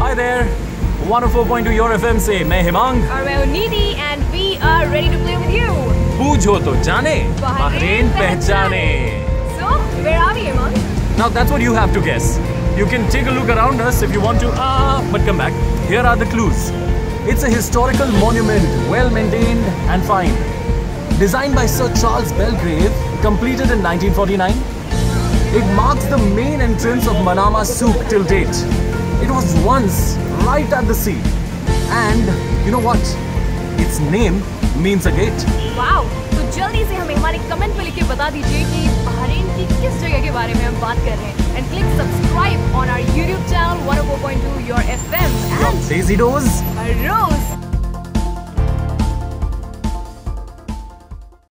Hi there, 104.2 Your FM से मैं हिमांग और मैं निधि and we are ready to play with you. पूछो तो जाने बहरीन पहचाने. So, where are we, Himang? Now that's what you have to guess. You can take a look around us if you want to, but come back. Here are the clues. It's a historical monument, well maintained and fine. Designed by Sir Charles Belgrave, completed in 1949. It marks the main entrance of Manama Souk till date. It was once right at the sea. And you know what? Its name means a gate. Wow! तो जल्दी से हमें हमारे comment पे लिख के बता दीजिए कि बहरीन की किस जगह के बारे में हम बात कर रहे हैं. And click subscribe on our YouTube channel 104.2 Your FM. And Daisy Doors. A rose.